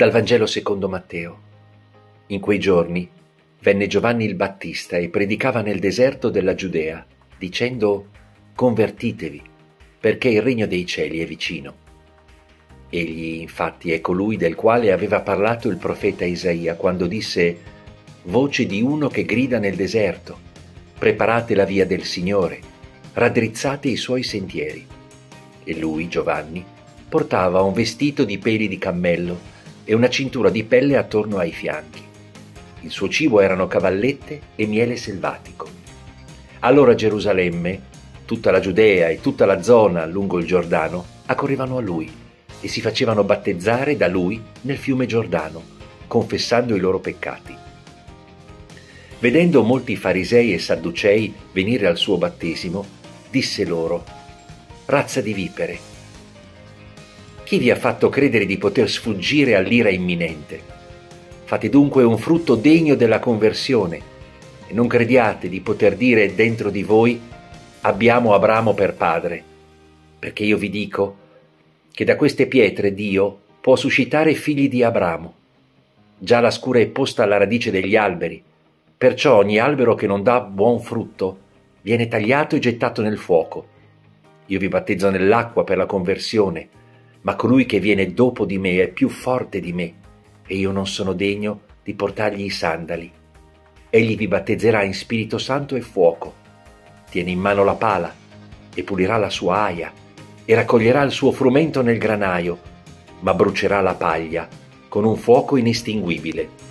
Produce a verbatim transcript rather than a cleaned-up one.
Dal Vangelo secondo Matteo. In quei giorni venne Giovanni il Battista e predicava nel deserto della Giudea, dicendo: «Convertitevi, perché il regno dei cieli è vicino». Egli, infatti, è colui del quale aveva parlato il profeta Isaia quando disse: «Voce di uno che grida nel deserto: preparate la via del Signore, raddrizzate i suoi sentieri». E lui, Giovanni, portava un vestito di peli di cammello e una cintura di pelle attorno ai fianchi. Il suo cibo erano cavallette e miele selvatico. Allora Gerusalemme, tutta la Giudea e tutta la zona lungo il Giordano accorrevano a lui e si facevano battezzare da lui nel fiume Giordano, confessando i loro peccati. Vedendo molti farisei e sadducei venire al suo battesimo, disse loro: «Razza di vipere, chi vi ha fatto credere di poter sfuggire all'ira imminente? Fate dunque un frutto degno della conversione e non crediate di poter dire dentro di voi: abbiamo Abramo per padre, perché io vi dico che da queste pietre Dio può suscitare figli di Abramo. Già la scura è posta alla radice degli alberi, perciò ogni albero che non dà buon frutto viene tagliato e gettato nel fuoco. Io vi battezzo nell'acqua per la conversione, ma colui che viene dopo di me è più forte di me, e io non sono degno di portargli i sandali. Egli vi battezzerà in Spirito Santo e fuoco. Tiene in mano la pala e pulirà la sua aia e raccoglierà il suo frumento nel granaio, ma brucerà la paglia con un fuoco inestinguibile».